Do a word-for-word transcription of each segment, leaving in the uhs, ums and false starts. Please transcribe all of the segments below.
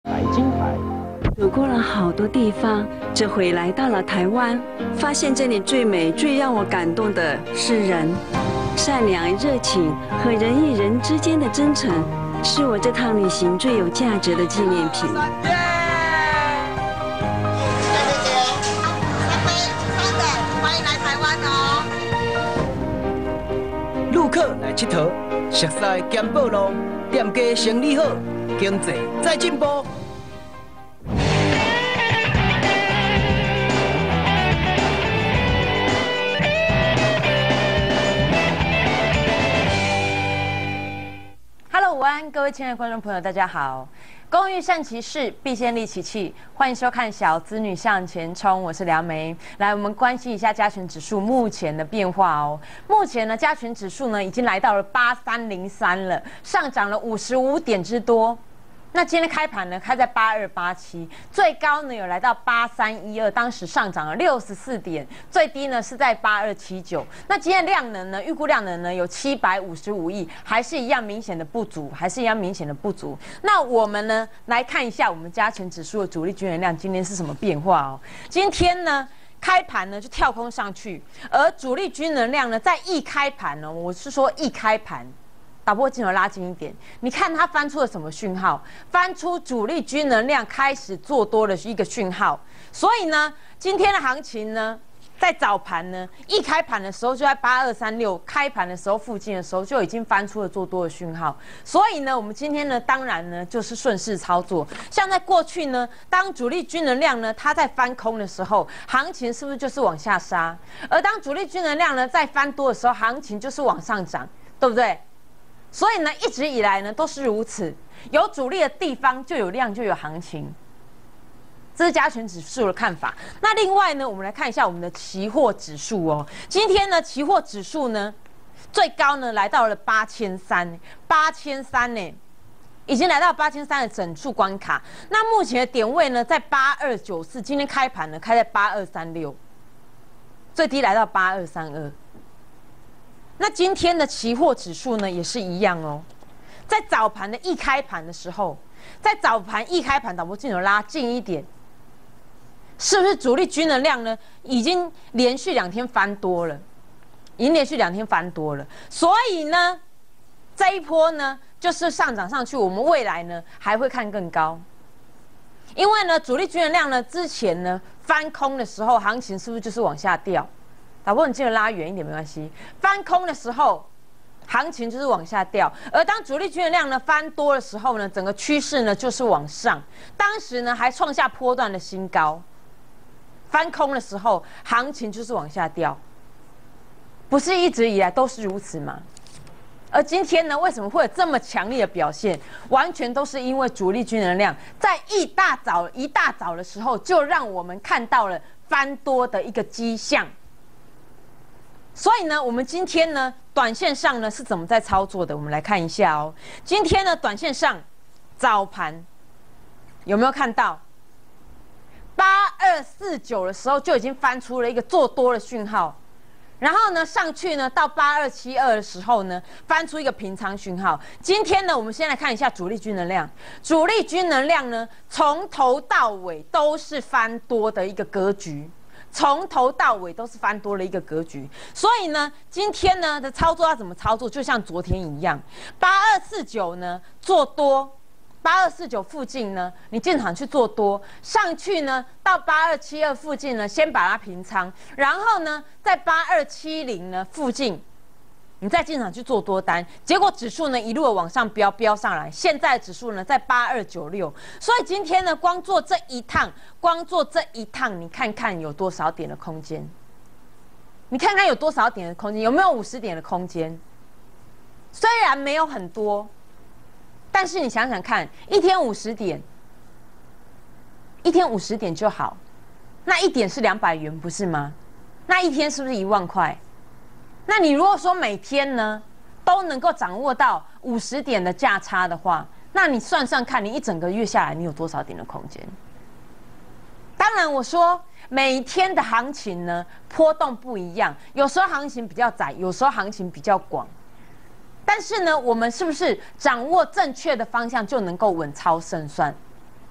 白金台。 走过了好多地方，这回来到了台湾，发现这里最美、最让我感动的是人，善良、热情和人与人之间的真诚，是我这趟旅行最有价值的纪念品。 陆客来佚佗，熟悉健保路，店家生意好，经济再进步。 Hello， 午安，各位亲爱的观众朋友，大家好。工欲善其事，必先利其器。欢迎收看《小资女向前冲》，我是梁梅。来，我们关心一下加权指数目前的变化哦。目前呢，加权指数呢已经来到了八三零三了，上涨了五十五点之多。那今天开盘呢，开在八二八七，最高呢有来到八三一二，当时上涨了六十四点，最低呢是在八二七九。那今天量能呢，预估量能呢有七百五十五亿，还是一样明显的不足，还是一样明显的不足。那我们呢来看一下我们加权指数的主力军人量今天是什么变化哦。今天呢开盘呢就跳空上去，而主力军能量呢在一开盘呢，我是说一开盘。导播镜头拉近一点，你看它翻出了什么讯号？翻出主力军能量开始做多的一个讯号。所以呢，今天的行情呢，在早盘呢，一开盘的时候就在八二三六，开盘的时候附近的时候就已经翻出了做多的讯号。所以呢，我们今天呢，当然呢就是顺势操作。像在过去呢，当主力军能量呢它在翻空的时候，行情是不是就是往下杀？而当主力军能量呢在翻多的时候，行情就是往上涨，对不对？所以呢，一直以来呢都是如此，有主力的地方就有量，就有行情。这是加权指数的看法。那另外呢，我们来看一下我们的期货指数哦。今天呢，期货指数呢最高呢来到了八千三，八千三呢已经来到八千三的整数关卡。那目前的点位呢在八二九四，今天开盘呢开在八二三六，最低来到八二三二。那今天的期货指数呢也是一样哦，在早盘的一开盘的时候，在早盘一开盘，导播镜头拉近一点，是不是主力军能量呢已经连续两天翻多了，已经连续两天翻多了，所以呢这一波呢就是上涨上去，我们未来呢还会看更高，因为呢主力军能量呢之前呢翻空的时候，行情是不是就是往下掉？导播，你记得拉远一点没关系。翻空的时候，行情就是往下掉；而当主力军能量呢翻多的时候呢，整个趋势呢就是往上。当时呢还创下波段的新高。翻空的时候，行情就是往下掉，不是一直以来都是如此吗？而今天呢，为什么会有这么强烈的表现？完全都是因为主力军能量在一大早一大早的时候，就让我们看到了翻多的一个迹象。所以呢，我们今天呢，短线上呢是怎么在操作的？我们来看一下哦。今天呢，短线上早盘有没有看到八二四九的时候就已经翻出了一个做多的讯号，然后呢上去呢到八二七二的时候呢翻出一个平仓讯号。今天呢，我们先来看一下主力军能量，主力军能量呢从头到尾都是翻多的一个格局。从头到尾都是翻多了一个格局，所以呢，今天呢的操作要怎么操作？就像昨天一样，八二四九呢做多，八二四九附近呢，你进场去做多，上去呢到八二七二附近呢，先把它平仓，然后呢在八二七零呢附近，你再进场去做多单，结果指数呢一路的往上飙，飙上来，现在指数呢在八二九六，所以今天呢光做这一趟，光做这一趟，你看看有多少点的空间？你看看有多少点的空间？有没有五十点的空间？虽然没有很多，但是你想想看，一天五十点，一天五十点就好，那一点是两百元，不是吗？那一天是不是一万块？那你如果说每天呢都能够掌握到五十点的价差的话，那你算算看，你一整个月下来你有多少点的空间？当然我说每天的行情呢波动不一样，有时候行情比较窄，有时候行情比较广，但是呢我们是不是掌握正确的方向就能够稳操胜算？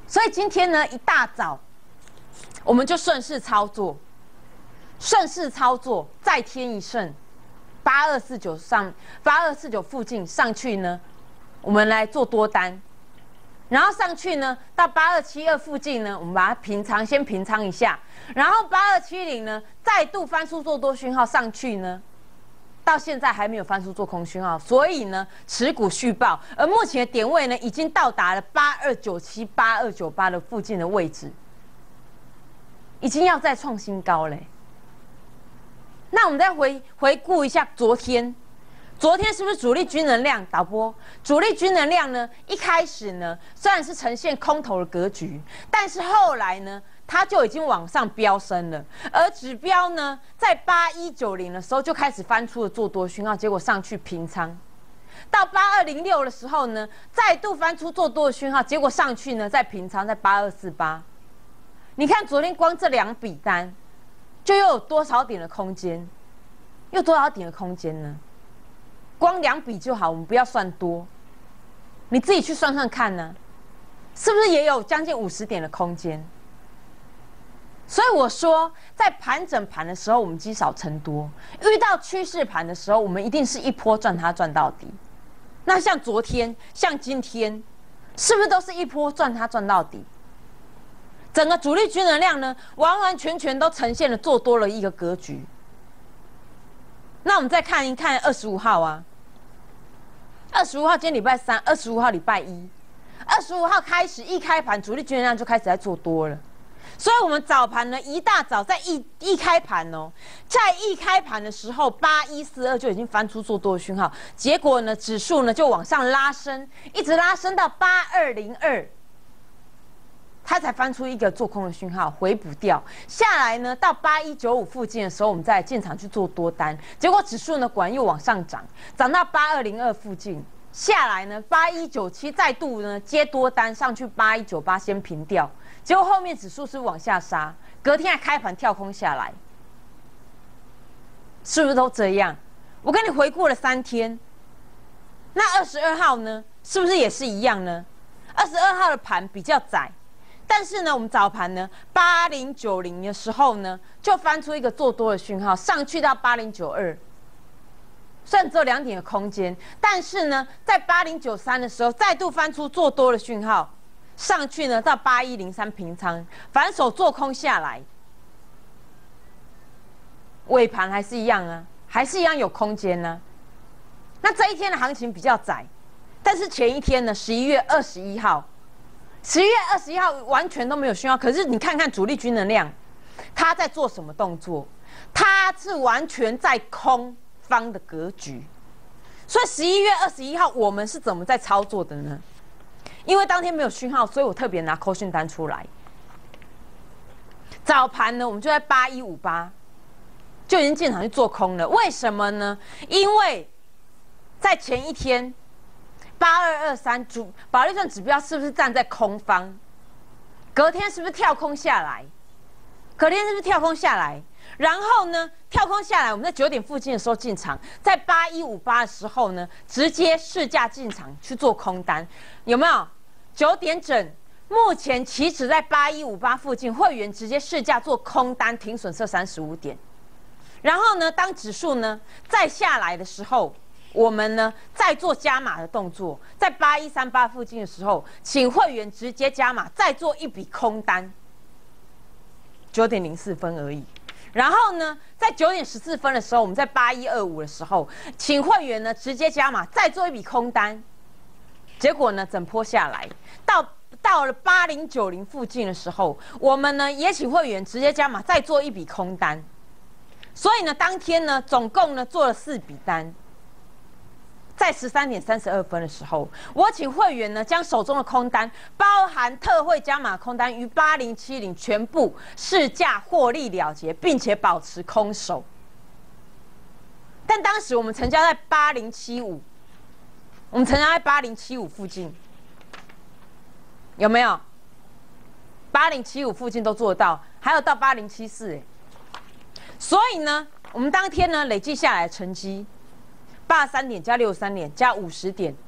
所以今天呢一大早，我们就顺势操作，顺势操作，再添一胜，八二四九上八二四九附近上去呢，我们来做多单，然后上去呢到八二七二附近呢，我们把它平仓，先平仓一下，然后八二七零呢再度翻出做多讯号上去呢。到现在还没有翻出做空讯号，所以呢，持股续报。而目前的点位呢，已经到达了八二九七、八二九八的附近的位置，已经要再创新高嘞。那我们再回回顾一下昨天，昨天是不是主力均能量导播？主力均能量呢，一开始呢虽然是呈现空头的格局，但是后来呢。它就已经往上飙升了，而指标呢，在八一九零的时候就开始翻出了做多讯号，结果上去平仓，到八二零六的时候呢，再度翻出做多的讯号，结果上去呢，在平仓在八二四八。你看昨天光这两笔单，就又有多少点的空间？又多少点的空间呢？光两笔就好，我们不要算多，你自己去算算看呢，是不是也有将近五十点的空间？所以我说，在盘整盘的时候，我们积少成多；遇到趋势盘的时候，我们一定是一波赚它赚到底。那像昨天，像今天，是不是都是一波赚它赚到底？整个主力均能量呢，完完全全都呈现了做多了一个格局。那我们再看一看二十五号啊，二十五号今天礼拜三，二十五号礼拜一，二十五号开始一开盘，主力均能量就开始在做多了。所以，我们早盘呢，一大早在一一开盘哦，在一开盘的时候，八一四二就已经翻出做多的讯号，结果呢，指数呢就往上拉升，一直拉升到八二零二，它才翻出一个做空的讯号，回补掉下来呢，到八一九五附近的时候，我们再进场去做多单，结果指数呢果然又往上涨，涨到八二零二附近。下来呢，八一九七再度呢接多单上去，八一九八先平掉，结果后面指数是往下杀，隔天还开盘跳空下来，是不是都这样？我跟你回顾了三天，那二十二号呢，是不是也是一样呢？二十二号的盘比较窄，但是呢，我们早盘呢八零九零的时候呢，就翻出一个做多的讯号，上去到八零九二。虽然只有两点的空间，但是呢，在八零九三的时候再度翻出做多的讯号，上去呢到八一零三平仓，反手做空下来，尾盘还是一样啊，还是一样有空间呢、啊。那这一天的行情比较窄，但是前一天呢，十一月二十一号，十一月二十一号完全都没有讯号，可是你看看主力均能量，它在做什么动作？它是完全在空方的格局，所以十一月二十一号我们是怎么在操作的呢？因为当天没有讯号，所以我特别拿扣讯单出来。早盘呢，我们就在八一五八就已经进场去做空了。为什么呢？因为在前一天八二二三主保利顺指标是不是站在空方？隔天是不是跳空下来？隔天是不是跳空下来？然后呢，跳空下来，我们在九点附近的时候进场，在八一五八的时候呢，直接市价进场去做空单，有没有？九点整，目前期指在八一五八附近，会员直接市价做空单，停损设三十五点。然后呢，当指数呢再下来的时候，我们呢再做加码的动作，在八一三八附近的时候，请会员直接加码，再做一笔空单，九点零四分而已。然后呢，在九点十四分的时候，我们在八一二五的时候，请会员呢直接加码，再做一笔空单。结果呢，整波下来，到到了八零九零附近的时候，我们呢也请会员直接加码，再做一笔空单。所以呢，当天呢总共呢做了四笔单。在十三点三十二分的时候，我请会员呢将手中的空单，包含特惠加码空单于八零七零全部市价获利了结，并且保持空手。但当时我们成交在八零七五，我们成交在八零七五附近，有没有？八零七五附近都做得到，还有到八零七四哎。所以呢，我们当天呢累计下来的成绩。八十三点加六十三点加五十点，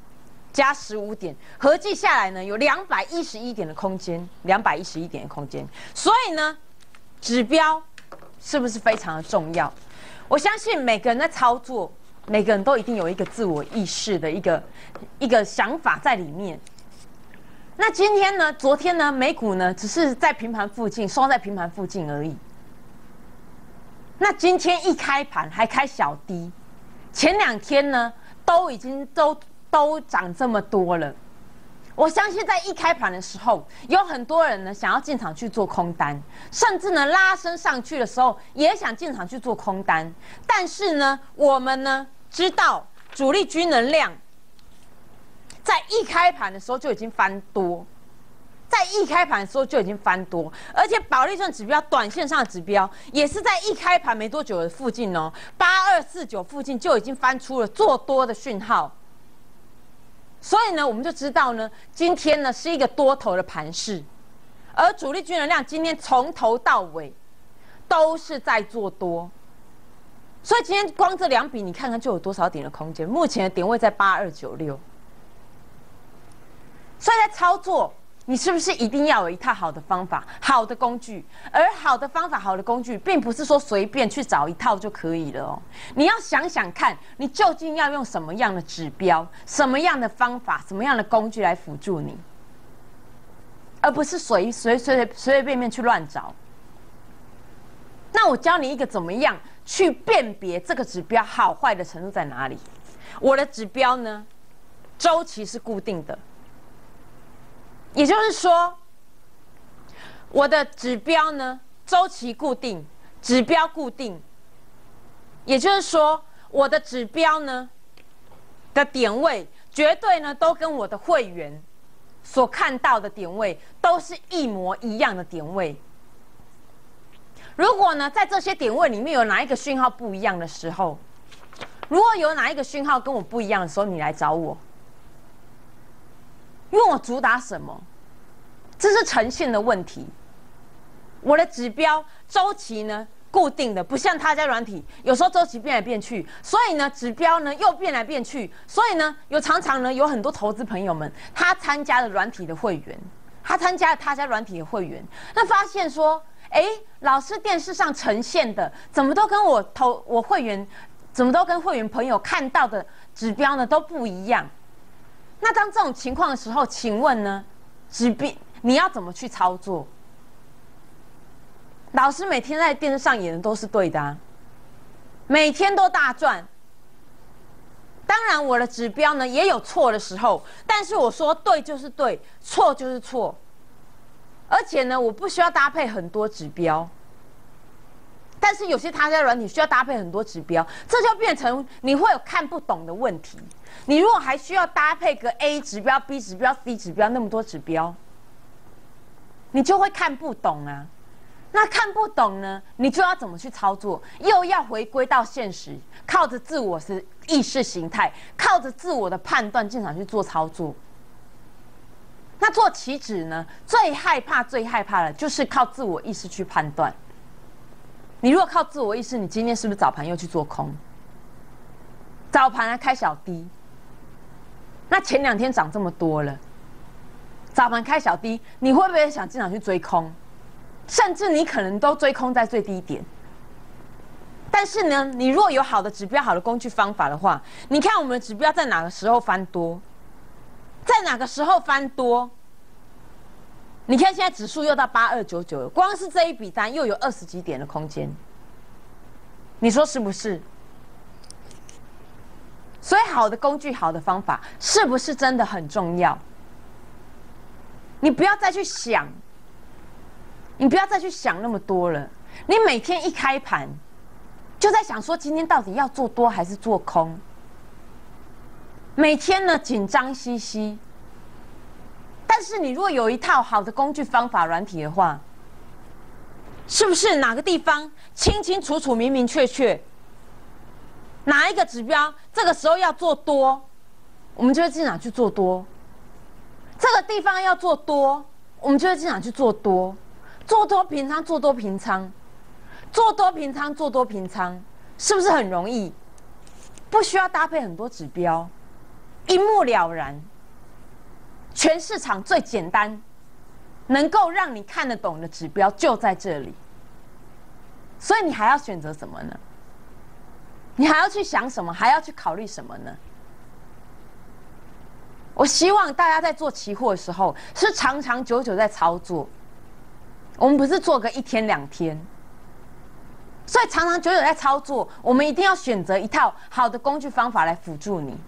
加十五点，合计下来呢有两百一十一点的空间，两百一十一点的空间。所以呢，指标是不是非常的重要？我相信每个人在操作，每个人都一定有一个自我意识的一个一个想法在里面。那今天呢，昨天呢，美股呢只是在平盘附近，收在平盘附近而已。那今天一开盘还开小低，前两天呢都已经都都涨这么多了。我相信在一开盘的时候，有很多人呢想要进场去做空单，甚至呢拉升上去的时候也想进场去做空单。但是呢，我们呢知道主力均能量在一开盘的时候就已经翻多。在一开盘的时候就已经翻多，而且保利证指标短线上的指标也是在一开盘没多久的附近哦，八二四九附近就已经翻出了做多的讯号。所以呢，我们就知道呢，今天呢是一个多头的盘势，而主力均能量今天从头到尾都是在做多。所以今天光这两笔，你看看就有多少点的空间？目前的点位在八二九六，所以在操作。你是不是一定要有一套好的方法、好的工具？而好的方法、好的工具，并不是说随便去找一套就可以了哦。你要想想看，你究竟要用什么样的指标、什么样的方法、什么样的工具来辅助你，而不是随随随随随便便去乱找。那我教你一个怎么样去辨别这个指标好坏的程度在哪里。我的指标呢，周期是固定的。也就是说，我的指标呢，周期固定，指标固定。也就是说，我的指标呢的点位，绝对呢都跟我的会员所看到的点位都是一模一样的点位。如果呢在这些点位里面有哪一个讯号不一样的时候，如果有哪一个讯号跟我不一样的时候，你来找我。因为我主打什么？这是呈现的问题。我的指标周期呢固定的，不像他家软体，有时候周期变来变去，所以呢指标呢又变来变去，所以呢有常常呢有很多投资朋友们，他参加了软体的会员，他参加了他家软体的会员，那发现说，哎，老师电视上呈现的怎么都跟我投我会员，怎么都跟会员朋友看到的指标呢都不一样。那当这种情况的时候，请问呢，指标你要怎么去操作？老师每天在电视上演的都是对的啊，每天都大赚。当然，我的指标呢也有错的时候，但是我说对就是对，错就是错。而且呢，我不需要搭配很多指标。但是有些他家软体需要搭配很多指标，这就变成你会有看不懂的问题。你如果还需要搭配个 A 指标、B 指标、C 指标那么多指标，你就会看不懂啊。那看不懂呢，你就要怎么去操作？又要回归到现实，靠着自我是意识形态，靠着自我的判断进场去做操作。那做期指呢，最害怕、最害怕的就是靠自我意识去判断。你如果靠自我意识，你今天是不是早盘又去做空？早盘还开小低，那前两天涨这么多了，早盘开小低，你会不会想进场去追空？甚至你可能都追空在最低点。但是呢，你如果有好的指标、好的工具方法的话，你看我们的指标在哪个时候翻多，在哪个时候翻多？你看现在指数又到八二九九了，光是这一笔单又有二十几点的空间，你说是不是？所以好的工具、好的方法，是不是真的很重要？你不要再去想，你不要再去想那么多了。你每天一开盘，就在想说今天到底要做多还是做空？每天呢紧张兮兮。但是你如果有一套好的工具方法软体的话，是不是哪个地方清清楚楚、明明确确，哪一个指标这个时候要做多，我们就会进场去做多；这个地方要做多，我们就会进场去做多。做多平仓，做多平仓，做多平仓，做多平仓，是不是很容易？不需要搭配很多指标，一目了然。 全市场最简单，能够让你看得懂的指标就在这里。所以你还要选择什么呢？你还要去想什么？还要去考虑什么呢？我希望大家在做期货的时候是长长久久在操作，我们不是做个一天两天。所以长长久久在操作，我们一定要选择一套好的工具方法来辅助你。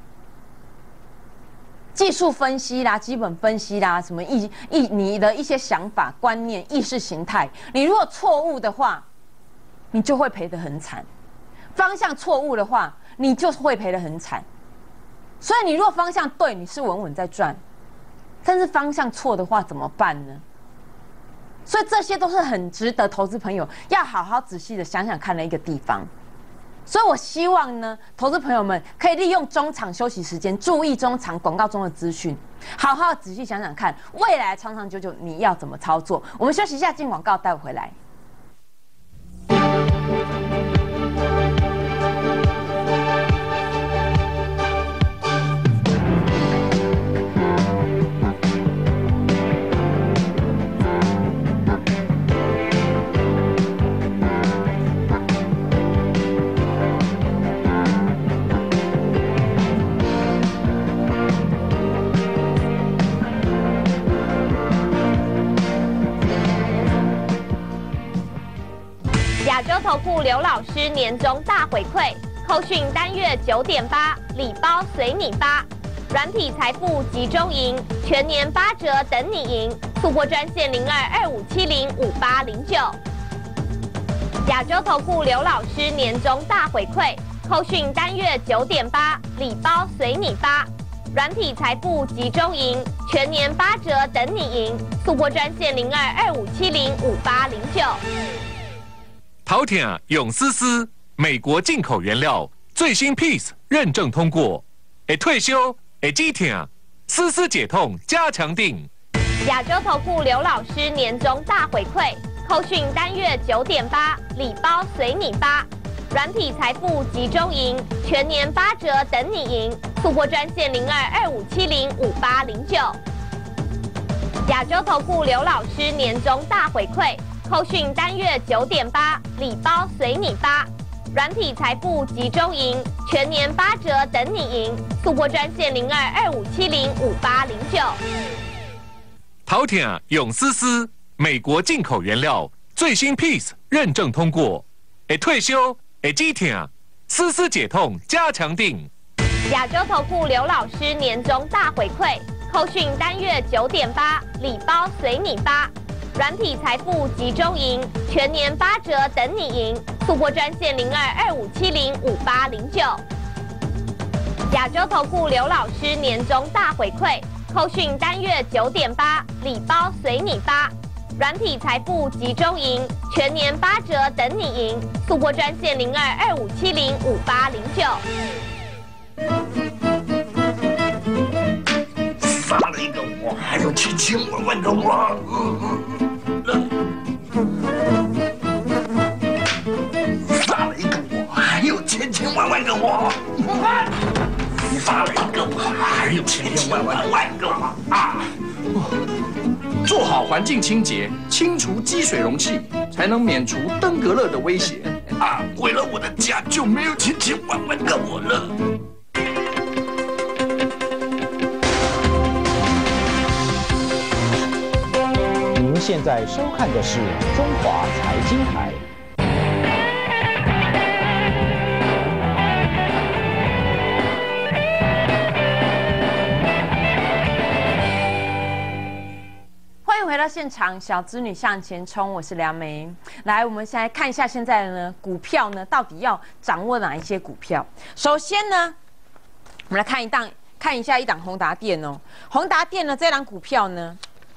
技术分析啦、基本分析啦，什么意意你的一些想法、观念、意识形态，你如果错误的话，你就会赔得很惨；方向错误的话，你就会赔得很惨。所以你如果方向对，你是稳稳在赚；但是方向错的话，怎么办呢？所以这些都是很值得投资朋友要好好仔细的想想看的一个地方。所以我希望呢，投资朋友们可以利用中场休息时间，注意中场广告中的资讯，好好仔细想想看，未来长长久久你要怎么操作。我们休息一下，进广告，待会回来。 亚洲投顾刘老师年终大回馈，扣讯单月九点八，礼包随你发，软体财富集中营，全年八折等你赢，速拨专线零二二五七零五八零九。亚洲投顾刘老师年终大回馈，扣讯单月九点八，礼包随你发，软体财富集中营，全年八折等你赢，速拨专线零二二五七零五八零九。 陶舔永丝丝，美国进口原料，最新 Peace 认证通过，会退休，会止痛，丝丝解痛加强定。 亚洲投顾刘老师年终大回馈，扣讯单月九点八，礼包随你发，软体财富集中营，全年八折等你赢，速拨专线零二二五七零五八零九。亚洲投顾刘老师年终大回馈。扣讯单月九点八，礼包随你发，软体财富集中营，全年八折等你赢，速拨专线零二二五七零五八零九。 陶舔永丝丝，美国进口原料，最新 Peace 认证通过，会退休，会止痛，丝丝解痛加强定。 亚洲投顾刘老师年终大回馈，扣讯单月九点八，礼包随你发。软体财富集中营，全年八折等你赢，速拨专线零二二五七零五八零九。亚洲投顾刘老师年终大回馈，扣讯单月九点八，礼包随你发，软体财富集中营，全年八折等你赢，速拨专线零二二五七零五八零九。 杀了一个我，还有千千万万个我。杀了一个我，还有千千万万个我。杀了一个我，还有千千万万万个我啊！ 做好环境清洁，清除积水容器，才能免除登革热的威胁。 啊，毁了我的家，就没有千千万万个我了。 您现在收看的是中华财经台。 欢迎回到现场，小资女向前冲，我是梁梅。来，我们先来看一下现在呢，股票呢到底要掌握哪一些股票？首先呢，我们来看一档，看一下一档宏达电哦。宏达电呢，这档股票呢。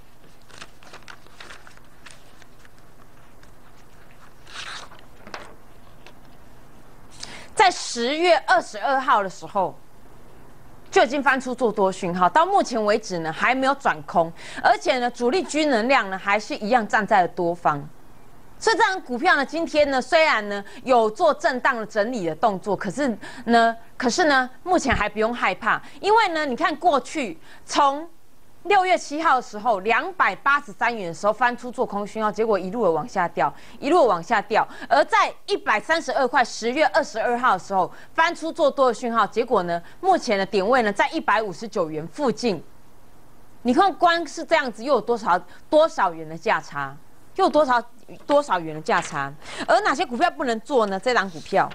在十月二十二号的时候，就已经翻出做多讯号，到目前为止呢还没有转空，而且呢主力均能量呢还是一样站在了多方，所以这张股票呢今天呢虽然呢有做震荡的整理的动作，可是呢可是呢目前还不用害怕，因为呢你看过去从六月七号的时候，两百八十三元的时候翻出做空讯号，结果一路的往下掉，一路的往下掉。而在一百三十二块，十月二十二号的时候翻出做多的讯号，结果呢，目前的点位呢在一百五十九元附近。你看，光是这样子，又有多少多少元的价差？又有多少多少元的价差？而哪些股票不能做呢？这档股票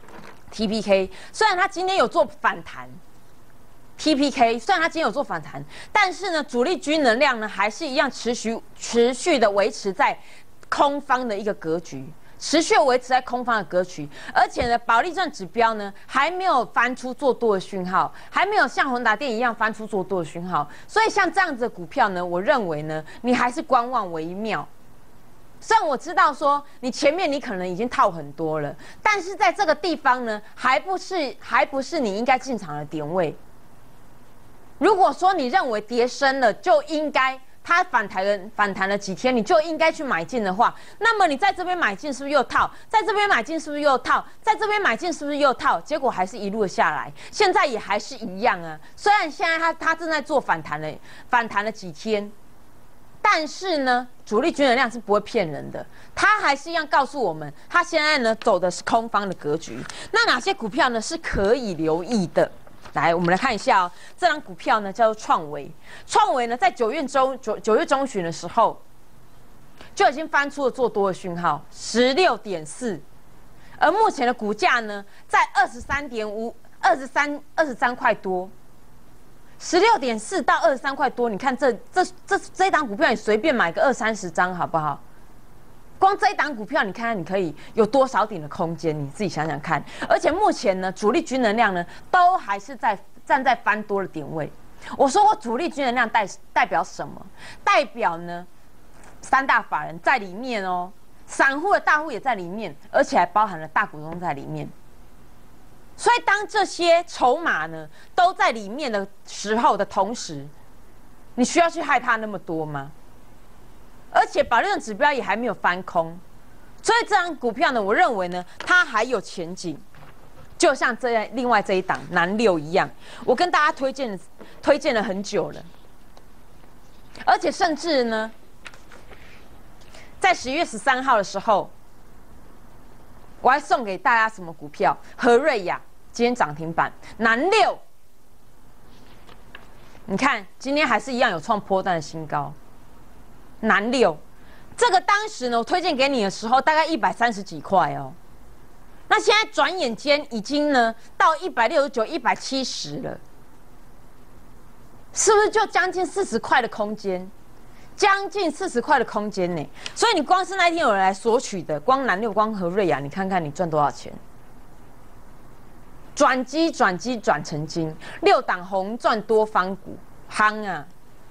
T P K， 虽然它今天有做反弹。T P K 虽然它今天有做反弹，但是呢，主力均能量呢还是一样持续持续的维持在空方的一个格局，持续维持在空方的格局，而且呢，保利证指标呢还没有翻出做多的讯号，还没有像宏达电一样翻出做多的讯号，所以像这样子的股票呢，我认为呢，你还是观望为妙。虽然我知道说你前面你可能已经套很多了，但是在这个地方呢，还不是还不是你应该进场的点位。如果说你认为跌深了就应该它反弹了反弹了几天，你就应该去买进的话，那么你在这边买进是不是又套？在这边买进是不是又套？在这边买进是不是又套？结果还是一路的下来，现在也还是一样啊。虽然现在它它正在做反弹了，反弹了几天，但是呢，主力均能量是不会骗人的，它还是一样告诉我们，它现在呢走的是空方的格局。那哪些股票呢是可以留意的？来，我们来看一下哦，这张股票呢叫做创维。创维呢，在九月中九九月中旬的时候，就已经翻出了做多的讯号，十六点四。而目前的股价呢，在二十三点五、二十三、二十三块多，十六点四到二十三块多。你看这这这这一档股票，你随便买个二三十张好不好？光这一档股票，你看看你可以有多少点的空间，你自己想想看。而且目前呢，主力均能量呢，都还是在站在翻多的点位。我说过，主力均能量代代表什么？代表呢，三大法人在里面哦，散户的大户也在里面，而且还包含了大股东在里面。所以当这些筹码呢都在里面的时候的同时，你需要去害怕那么多吗？而且保利证指标也还没有翻空，所以这张股票呢，我认为呢，它还有前景，就像这样另外这一档南六一样，我跟大家推荐推荐了很久了，而且甚至呢，在十月十三号的时候，我还送给大家什么股票？和瑞亚今天涨停板，南六，你看今天还是一样有创波段的新高。南六，这个当时呢，我推荐给你的时候，大概一百三十几块哦。那现在转眼间已经呢到一百六十九、一百七十了，是不是就将近四十块的空间？将近四十块的空间呢。所以你光是那一天有人来索取的，光南六、光和瑞亚，你看看你赚多少钱？转机、转机、转成金，六档红赚多方股，夯啊！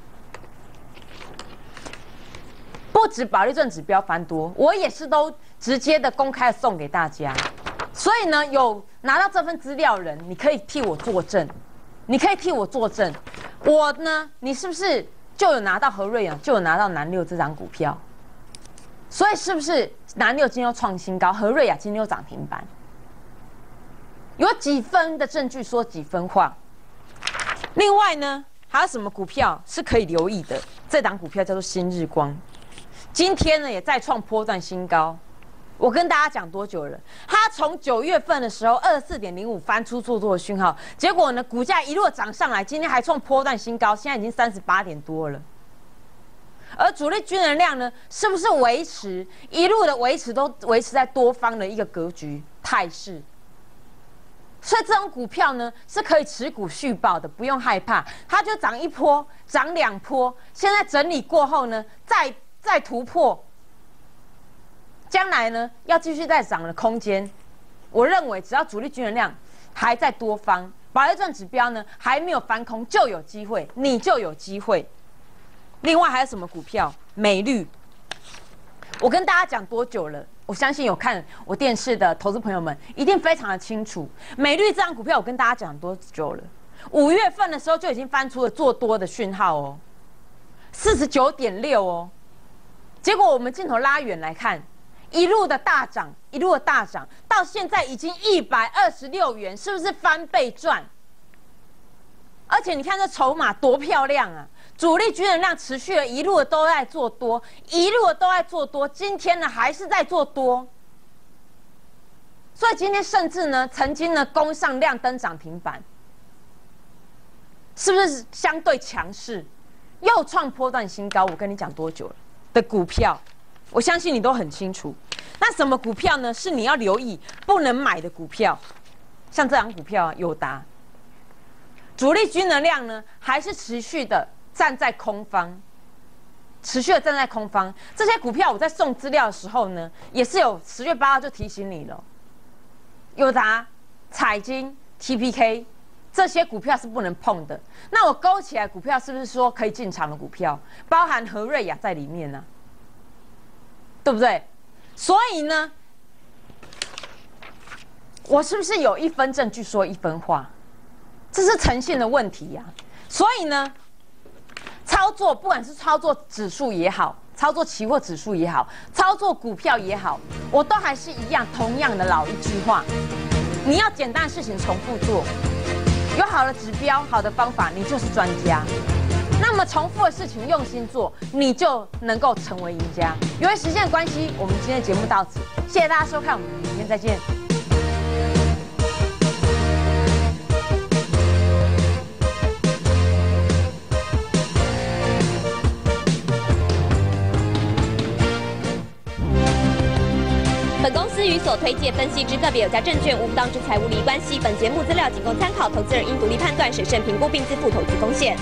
不止保利证指标翻多，我也是都直接的公开的送给大家。所以呢，有拿到这份资料人，你可以替我作证，你可以替我作证。我呢，你是不是就有拿到和瑞亚，就有拿到南六这张股票？所以是不是南六今天又创新高，和瑞亚今天又涨停板？有几分的证据说几分话。另外呢，还有什么股票是可以留意的？这档股票叫做新日光。今天呢也再创波段新高，我跟大家讲多久了？它从九月份的时候二十四点零五翻出做多的讯号，结果呢股价一路涨上来，今天还创波段新高，现在已经三十八点多了。而主力均能量呢，是不是维持一路的维持都维持在多方的一个格局态势？所以这种股票呢是可以持股续报的，不用害怕，它就涨一波，涨两波，现在整理过后呢，再。再突破，将来呢要继续再涨的空间，我认为只要主力均能量还在多方，保利证指标呢还没有翻空，就有机会，你就有机会。另外还有什么股票？美绿，我跟大家讲多久了？我相信有看我电视的投资朋友们一定非常的清楚，美绿这张股票我跟大家讲多久了？五月份的时候就已经翻出了做多的讯号哦，四十九点六哦。结果我们镜头拉远来看，一路的大涨，一路的大涨，到现在已经一百二十六元，是不是翻倍赚？而且你看这筹码多漂亮啊！ 主力军人量持续了一路的都在做多，一路的都在做多，今天呢还是在做多。所以今天甚至呢，曾经呢攻上亮灯涨停板，是不是相对强势？又创波段新高，我跟你讲多久了的股票，我相信你都很清楚。那什么股票呢？是你要留意不能买的股票，像这档股票啊，友达，主力军能量呢还是持续的站在空方，持续的站在空方。这些股票我在送资料的时候呢，也是有十月八号就提醒你了。友达、彩晶、T P K 这些股票是不能碰的。那我勾起来股票是不是说可以进场的股票，包含和瑞亚在里面呢、啊？对不对？所以呢，我是不是有一分证据说一分话？这是诚信的问题呀、啊。所以呢，操作不管是操作指数也好，操作期货指数也好，操作股票也好，我都还是一样同样的老一句话：你要简单的事情重复做，有好的指标、好的方法，你就是专家。那么重复的事情用心做，你就能够成为赢家。由于时间的关系，我们今天的节目到此，谢谢大家收看，我们明天再见。 本公司与所推介分析之个别有价证券无不当之财务利益关系。本节目资料仅供参考，投资人应独立判断、审慎评估并自负投资风险。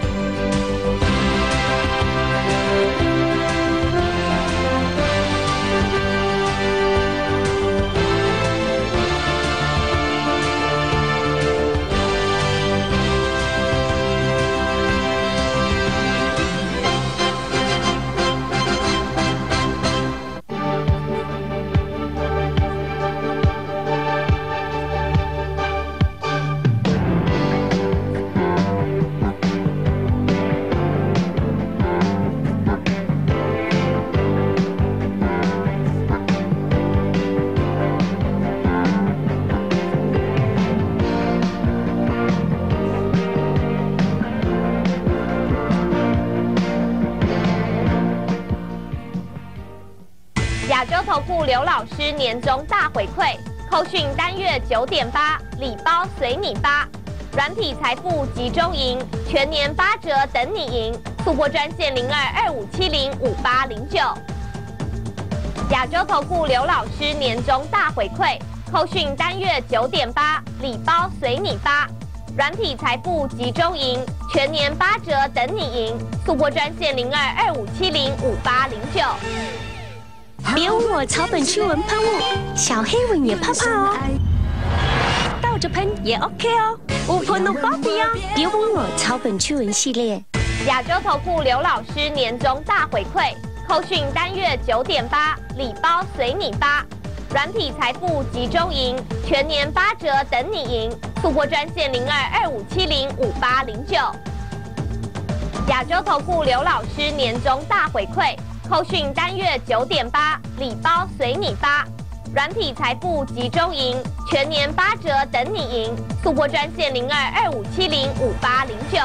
亚洲投顾刘老师年终大回馈，扣讯单月九点八，礼包随你发，软体财富集中营，全年八折等你赢，速拨专线零二二五七零五八零九。亚洲投顾刘老师年终大回馈，扣讯单月九点八，礼包随你发，软体财富集中营，全年八折等你赢，速拨专线零二二五七零五八零九。 别问我草本驱蚊喷雾，小黑蚊也怕怕哦，倒着喷也 OK 哦，无喷都包庇哦。别问我草本驱蚊系列。 亚洲投顾刘老师年终大回馈，扣讯单月九点八，礼包随你发，软体财富集中营，全年八折等你赢，速拨专线零二二五七零五八零九。亚洲投顾刘老师年终大回馈，扣讯单月九点八，礼包随你发，软体财富集中营，全年八折等你赢，速拨专线零二二五七零五八零九。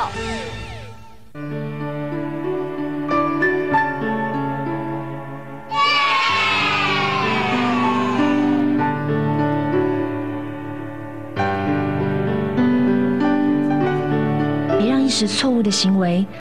别让一时错误的行为